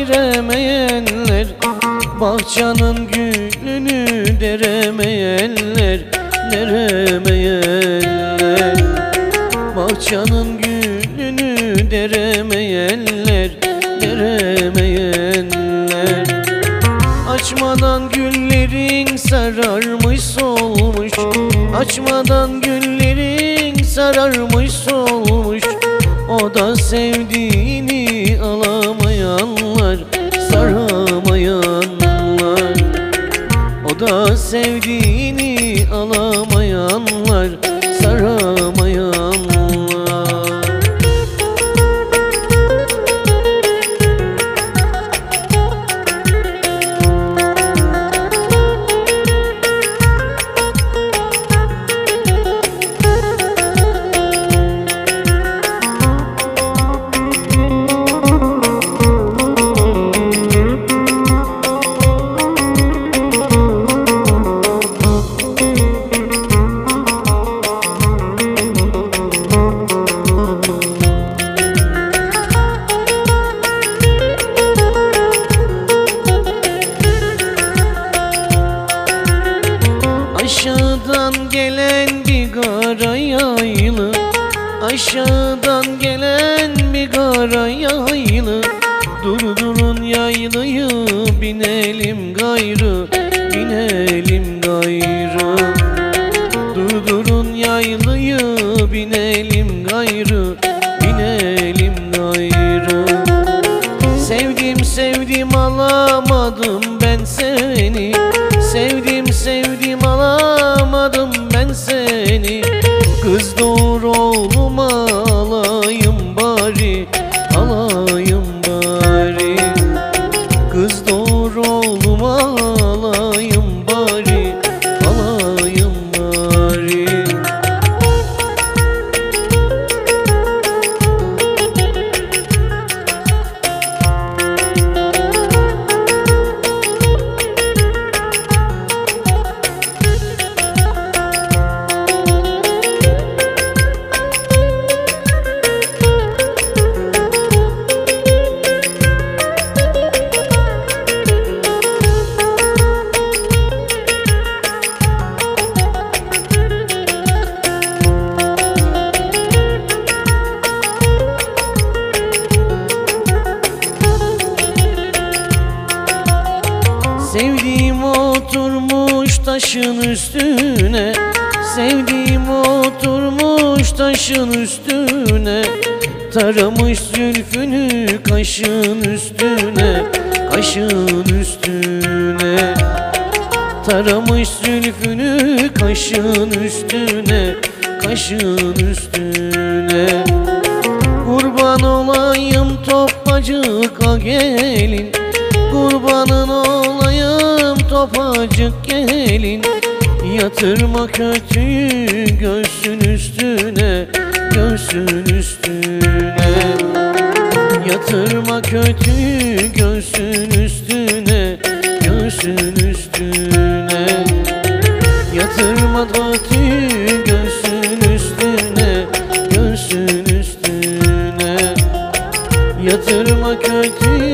giremeyenler, bahçanın gülünü deremeyenler, deremeyenler. Bahçanın gülünü deremeyenler, deremeyenler. Açmadan güllerin sararmış solmuş, açmadan güllerin sararmış solmuş. O da sevdiğini alamayanlar, saramayanlar. O da sevdiğini alamayanlar, saramayanlar. Aşağıdan gelen bir kara yaylı, aşağıdan gelen bir kara yaylı. Durdurun yaylıyı, binelim gayrı, binelim gayrı. Durdurun yaylıyı, binelim gayrı, binelim gayrı. Sevdim sevdim alamadım ben seni, sevdim sevdim alamadım ben seni. Kız doğur oğluma alayım bari, alayım bari. Kız doğur oğluma alayım bari, alayım bari. Sevdiğim oturmuş taşın üstüne, sevdiğim oturmuş taşın üstüne. Taramış zülfünü kaşın üstüne, kaşın üstüne. Taramış zülfünü kaşın üstüne, kaşın üstüne. Kurban olayım topacık gelin, kurbanın olayım topacık gelin. Yatırma kötüyü göğsün üstüne, göğsün üstüne. Yatırma kötüyü göğsün üstüne, göğsün üstüne. Yatırma kötüyü göğsün üstüne, göğsün üstüne. Yatırma kötüyü